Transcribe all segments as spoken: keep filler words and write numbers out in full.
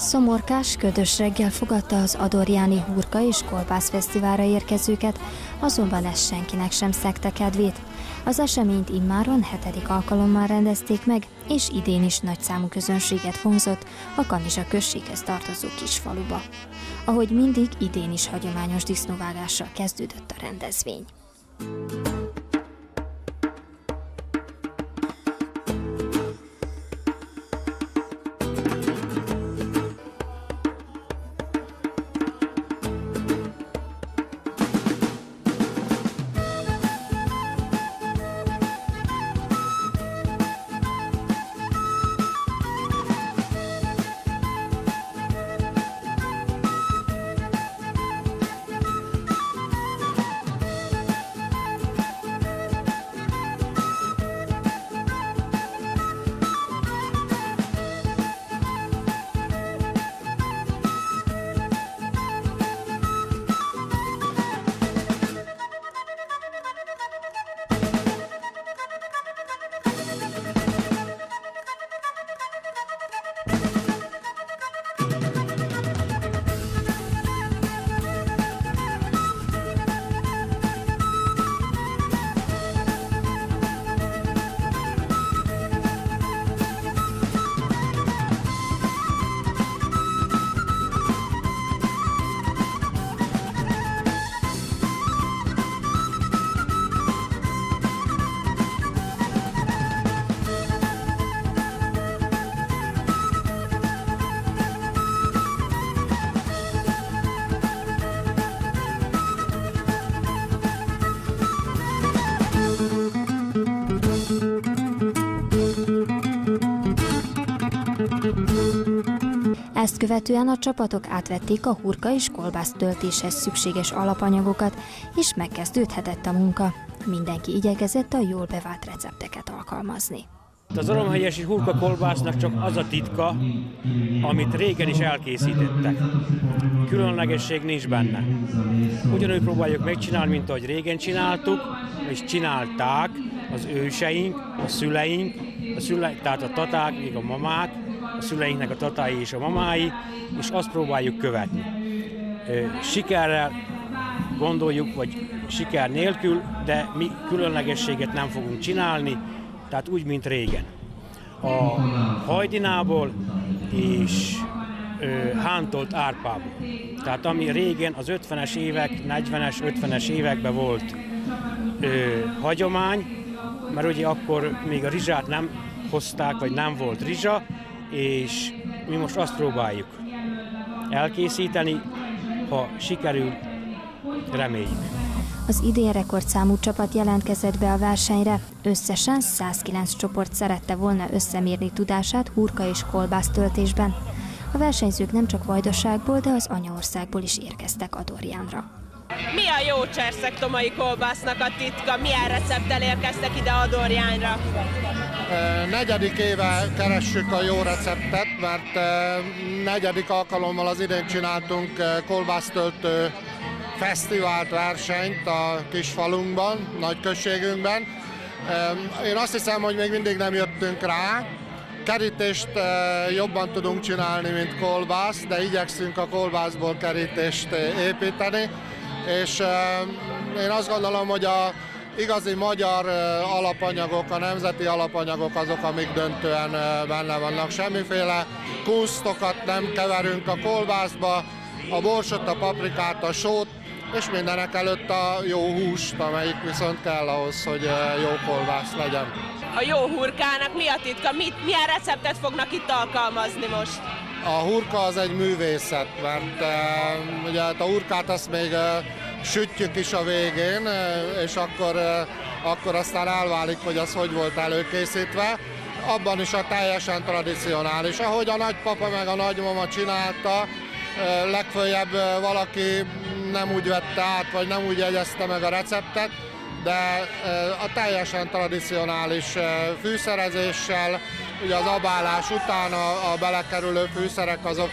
Szomorkás, ködös reggel fogadta az adorjáni hurka és kolbász fesztiválra érkezőket, azonban ez senkinek sem szegte kedvét. Az eseményt immáron hetedik alkalommal rendezték meg, és idén is nagyszámú közönséget vonzott a Kanizsa községhez tartozó kisfaluba. Ahogy mindig, idén is hagyományos disznóvágással kezdődött a rendezvény. Ezt követően a csapatok átvették a hurka és kolbász töltéshez szükséges alapanyagokat, és megkezdődhetett a munka. Mindenki igyekezett a jól bevált recepteket alkalmazni. Az oromhelyesi hurka kolbásznak csak az a titka, amit régen is elkészítettek. Különlegesség nincs benne. Ugyanúgy próbáljuk megcsinálni, mint ahogy régen csináltuk, és csinálták az őseink, a szüleink, a szüleink, tehát a taták, még a mamák, a szüleinknek a tatái és a mamái, és azt próbáljuk követni. Sikerrel gondoljuk, vagy siker nélkül, de mi különlegességet nem fogunk csinálni, tehát úgy, mint régen. A hajdinából és ö, hántolt árpából. Tehát ami régen az ötvenes évek, negyvenes, ötvenes években volt ö, hagyomány, mert ugye akkor még a rizsát nem hozták, vagy nem volt rizsa, és mi most azt próbáljuk elkészíteni, ha sikerül, reméljük. Az idén rekordszámú csapat jelentkezett be a versenyre. Összesen százkilenc csoport szerette volna összemérni tudását hurka és kolbász töltésben. A versenyzők nem csak Vajdaságból, de az anyaországból is érkeztek Adorjánra. Mi a jó cserszegtomai kolbásznak a titka? Milyen recepttel érkeztek ide Adorjánra? Negyedik éve keressük a jó receptet, mert negyedik alkalommal az idén csináltunk kolbásztöltő fesztivált, versenyt a kisfalunkban, nagyközségünkben. Én azt hiszem, hogy még mindig nem jöttünk rá. Kerítést jobban tudunk csinálni, mint kolbász, de igyekszünk a kolbászból kerítést építeni. És én azt gondolom, hogy a igazi magyar alapanyagok, a nemzeti alapanyagok azok, amik döntően benne vannak. Semmiféle kunsztokat nem keverünk a kolbászba, a borsot, a paprikát, a sót, és mindenek előtt a jó húst, amelyik viszont kell ahhoz, hogy jó kolbász legyen. A jó hurkának mi a titka? Mit, milyen receptet fognak itt alkalmazni most? A hurka az egy művészet, mert e, ugye a hurkát azt még e, sütjük is a végén, e, és akkor, e, akkor aztán elválik, hogy az hogy volt előkészítve. Abban is a teljesen tradicionális. Ahogy a nagypapa meg a nagymama csinálta, e, legföljebb e, valaki nem úgy vette át, vagy nem úgy jegyezte meg a receptet, de a teljesen tradicionális fűszerezéssel, ugye az abálás után a, a belekerülő fűszerek azok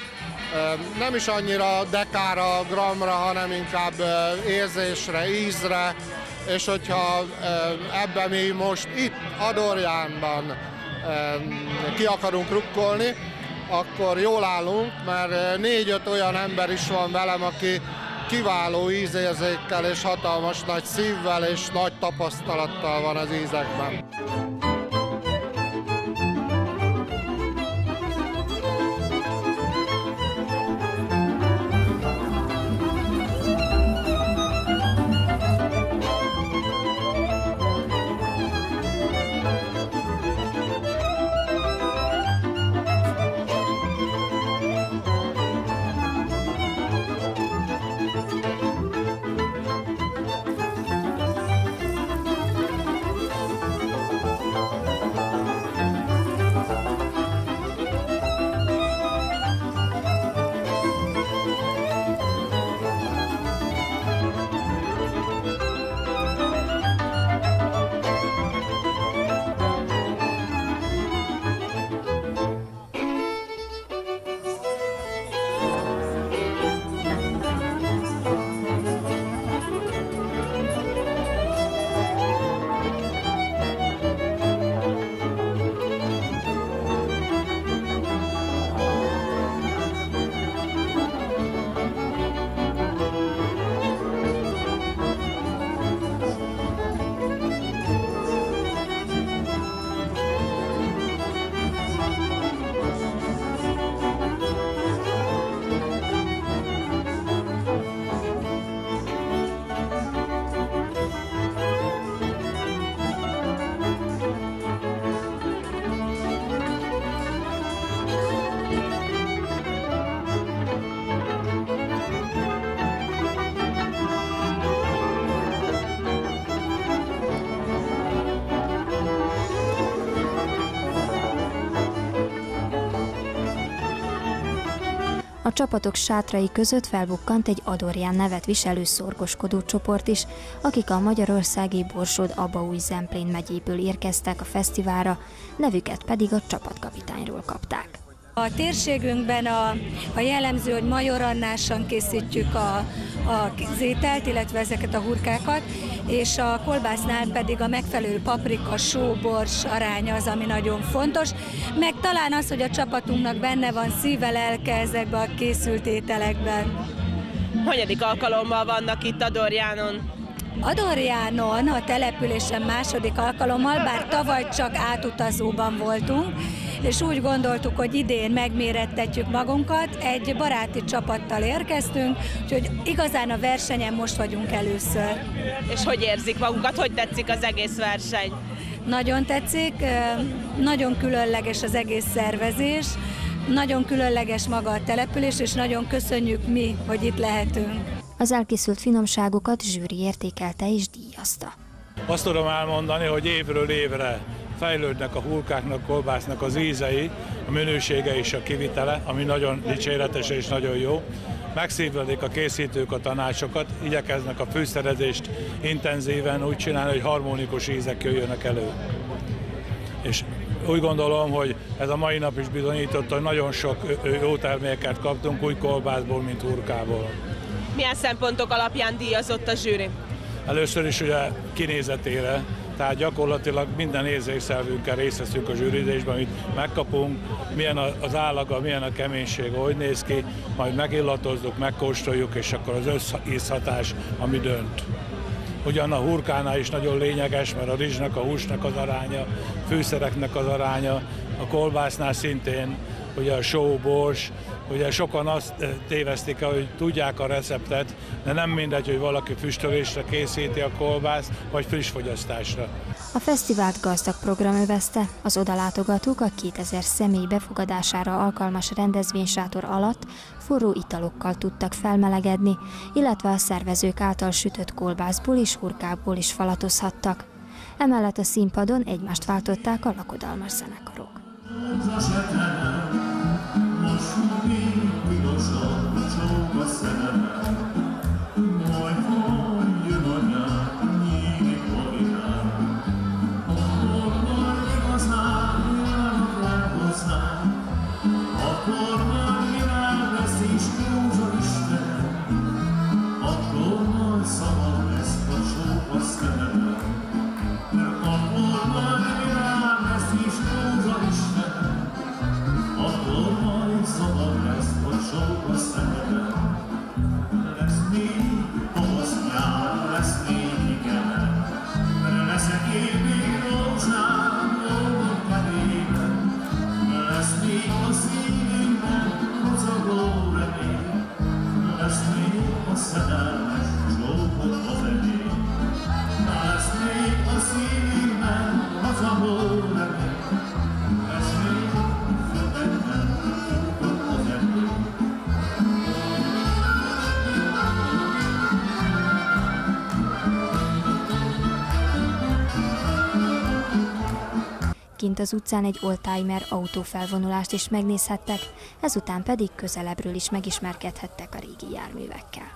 nem is annyira dekára, gramra, hanem inkább érzésre, ízre, és hogyha ebben mi most itt Adorjánban ki akarunk rukkolni, akkor jól állunk, mert négy-öt olyan ember is van velem, aki kiváló ízérzékkel és hatalmas nagy szívvel és nagy tapasztalattal van az ízekben. A csapatok sátrai között felbukkant egy Adorján nevet viselő szorgoskodó csoport is, akik a magyarországi Borsod-Abaúj-Zemplén megyéből érkeztek a fesztiválra, nevüket pedig a csapatkapitányról kapták. A térségünkben a, a jellemző, hogy majorannásan készítjük a, a ételt, illetve ezeket a hurkákat, és a kolbásznál pedig a megfelelő paprika, só, bors aránya az, ami nagyon fontos, meg talán az, hogy a csapatunknak benne van szíve, lelke ezekben a készült ételekben. Hanyadik alkalommal vannak itt Adorjánon? Adorjánon a településen második alkalommal, bár tavaly csak átutazóban voltunk, és úgy gondoltuk, hogy idén megmérettetjük magunkat, egy baráti csapattal érkeztünk, úgyhogy igazán a versenyen most vagyunk először. És hogy érzik magukat, hogy tetszik az egész verseny? Nagyon tetszik, nagyon különleges az egész szervezés, nagyon különleges maga a település, és nagyon köszönjük mi, hogy itt lehetünk. Az elkészült finomságokat zsűri értékelte és díjazta. Azt tudom elmondani, hogy évről évre fejlődnek a hurkáknak, kolbásznak az ízei, a minősége és a kivitele, ami nagyon dicséretes és nagyon jó. Megszívlelik a készítők a tanácsokat, igyekeznek a fűszerezést intenzíven úgy csinálni, hogy harmonikus ízek jöjjönek elő. És úgy gondolom, hogy ez a mai nap is bizonyította, hogy nagyon sok jó terméket kaptunk, úgy kolbászból, mint hurkából. Milyen szempontok alapján díjazott a zsűri? Először is ugye kinézetére, tehát gyakorlatilag minden érzékszervünkkel részt veszünk a zsűrizésben, amit megkapunk, milyen az állaga, milyen a keménység, hogy néz ki, majd megillatozzuk, megkóstoljuk, és akkor az összízhatás, ami dönt. Ugyan a hurkánál is nagyon lényeges, mert a rizsnek, a húsnak az aránya, fűszereknek az aránya, a kolbásznál szintén, ugye a só, bors, ugye sokan azt tévesztik el, hogy tudják a receptet, de nem mindegy, hogy valaki füstölésre készíti a kolbászt, vagy friss fogyasztásra. A fesztivált gazdag program övezte, az odalátogatók a kétezer személy befogadására alkalmas rendezvénysátor alatt forró italokkal tudtak felmelegedni, illetve a szervezők által sütött kolbászból és hurkából is falatozhattak. Emellett a színpadon egymást váltották a lakodalmas zenekarok. Akkor valamint az utcán egy oldtimer autófelvonulást is megnézhettek, ezután pedig közelebbről is megismerkedhettek a régi járművekkel.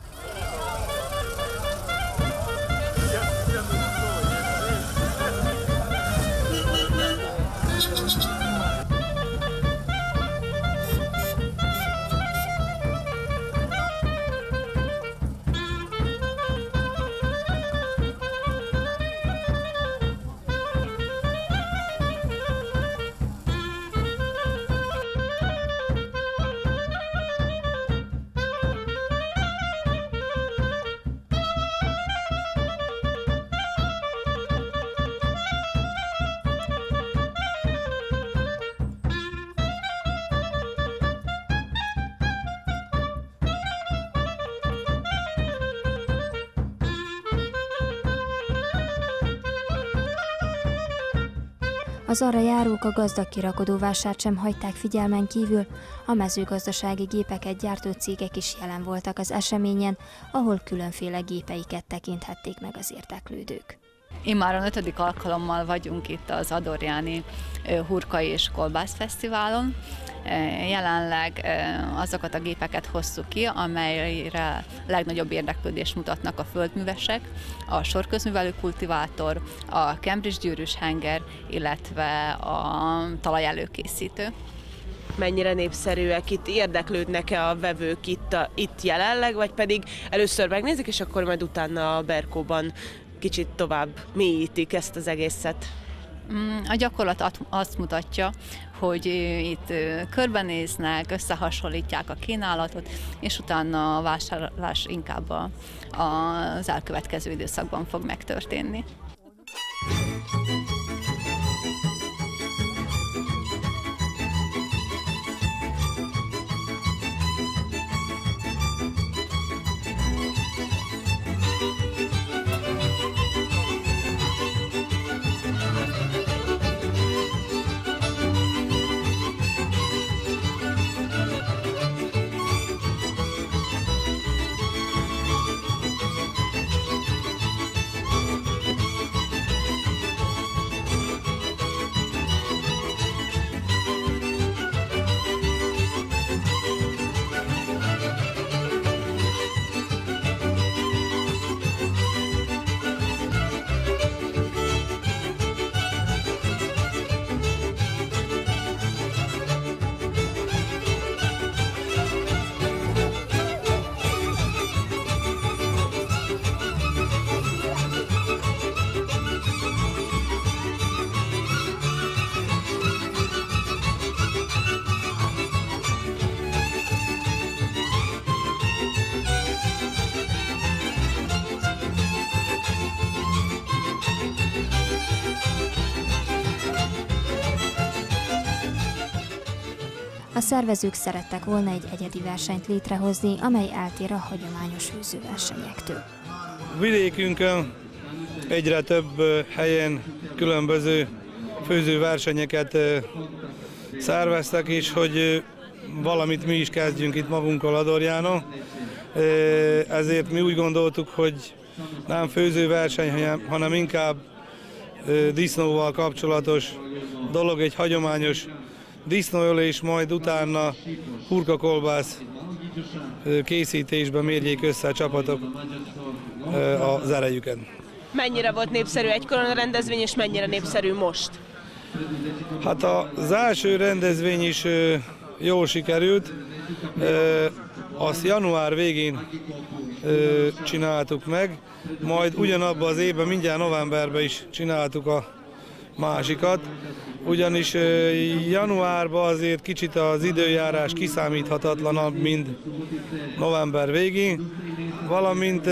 Az arra járók a gazdag kirakodóvásárt sem hagyták figyelmen kívül, a mezőgazdasági gépeket gyártó cégek is jelen voltak az eseményen, ahol különféle gépeiket tekinthették meg az érdeklődők. Immáron ötödik alkalommal vagyunk itt az Adorjáni Hurkai és Kolbász Fesztiválon. Jelenleg azokat a gépeket hozzuk ki, amelyre legnagyobb érdeklődést mutatnak a földművesek, a sorközművelő kultivátor, a Cambridge gyűrűs henger, illetve a talajelőkészítő. Mennyire népszerűek itt, érdeklődnek-e a vevők itt, a, itt jelenleg, vagy pedig először megnézik, és akkor majd utána a Berkóban kicsit tovább mélyítik ezt az egészet? A gyakorlat azt mutatja, hogy itt körbenéznek, összehasonlítják a kínálatot, és utána a vásárlás inkább az elkövetkező időszakban fog megtörténni. A szervezők szerettek volna egy egyedi versenyt létrehozni, amely eltér a hagyományos főzőversenyektől. Vidékünkön egyre több helyen különböző főzőversenyeket szerveztek, és hogy valamit mi is kezdjünk itt magunkkal Adorjánon. Ezért mi úgy gondoltuk, hogy nem főzőverseny, hanem inkább disznóval kapcsolatos dolog, egy hagyományos disznóölés, majd utána hurkakolbász készítésben mérjék össze a csapatok az erejüket. Mennyire volt népszerű egykoron a rendezvény, és mennyire népszerű most? Hát az első rendezvény is jól sikerült. Azt január végén csináltuk meg, majd ugyanabban az évben, mindjárt novemberben is csináltuk a másikat, ugyanis januárban azért kicsit az időjárás kiszámíthatatlanabb, mint november végén, valamint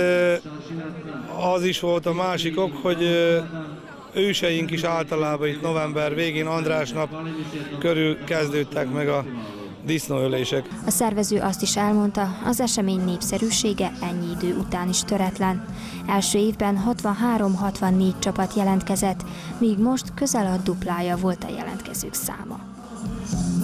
az is volt a másik ok, hogy őseink is általában itt november végén, András nap körül kezdődtek meg a disznóölések. A szervező azt is elmondta, az esemény népszerűsége ennyi idő után is töretlen. Első évben hatvanhárom-hatvannégy csapat jelentkezett, míg most közel a duplája volt a jelentkezők száma.